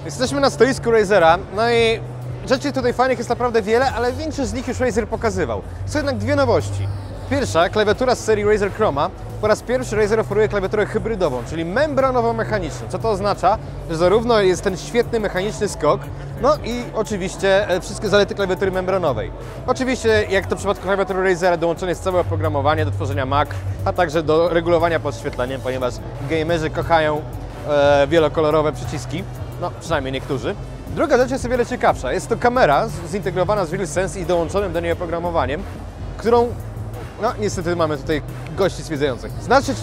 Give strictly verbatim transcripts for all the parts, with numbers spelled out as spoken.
Jesteśmy na stoisku Razera, no i rzeczy tutaj fajnych jest naprawdę wiele, ale większość z nich już Razer pokazywał. Są jednak dwie nowości. Pierwsza, klawiatura z serii Razer Chroma. Po raz pierwszy Razer oferuje klawiaturę hybrydową, czyli membranową-mechaniczną. Co to oznacza? Że zarówno jest ten świetny mechaniczny skok, no i oczywiście wszystkie zalety klawiatury membranowej. Oczywiście, jak to w przypadku klawiatury Razera, dołączone jest całe oprogramowanie do tworzenia makr, a także do regulowania podświetleniem, ponieważ gamerzy kochają e, wielokolorowe przyciski, no przynajmniej niektórzy. Druga rzecz jest o wiele ciekawsza. Jest to kamera zintegrowana z RealSense i dołączonym do niej oprogramowaniem, którą, no niestety mamy tutaj gości zwiedzających. Znacznie,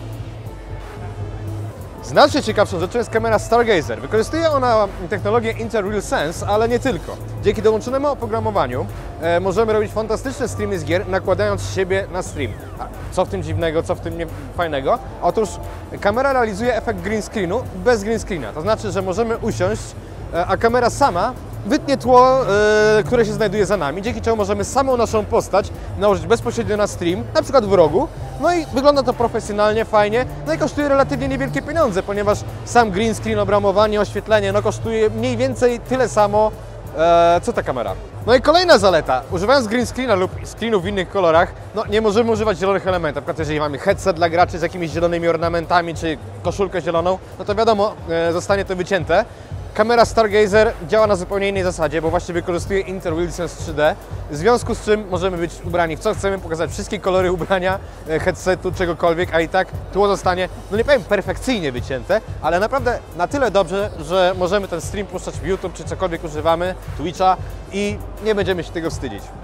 znacznie ciekawszą rzeczą jest kamera Stargazer. Wykorzystuje ona technologię Intel RealSense, ale nie tylko. Dzięki dołączonemu oprogramowaniu e, możemy robić fantastyczne streamy z gier, nakładając siebie na stream. A co w tym dziwnego, co w tym nie fajnego? Otóż kamera realizuje efekt green screenu bez green screena. To znaczy, że możemy usiąść, a kamera sama wytnie tło, yy, które się znajduje za nami, dzięki czemu możemy samą naszą postać nałożyć bezpośrednio na stream, na przykład w rogu. No i wygląda to profesjonalnie, fajnie, no i kosztuje relatywnie niewielkie pieniądze, ponieważ sam green screen, obramowanie, oświetlenie, no kosztuje mniej więcej tyle samo, e, co ta kamera. No i kolejna zaleta, używając green screena lub screenu w innych kolorach, no nie możemy używać zielonych elementów. Na przykład jeżeli mamy headset dla graczy z jakimiś zielonymi ornamentami, czy koszulkę zieloną, no to wiadomo, e, zostanie to wycięte. Kamera Stargazer działa na zupełnie innej zasadzie, bo właśnie wykorzystuje Intel RealSense trzy D, w związku z czym możemy być ubrani w co chcemy, pokazać wszystkie kolory ubrania, headsetu, czegokolwiek, a i tak tło zostanie, no nie powiem perfekcyjnie wycięte, ale naprawdę na tyle dobrze, że możemy ten stream puszczać w YouTube, czy cokolwiek używamy, Twitcha i nie będziemy się tego wstydzić.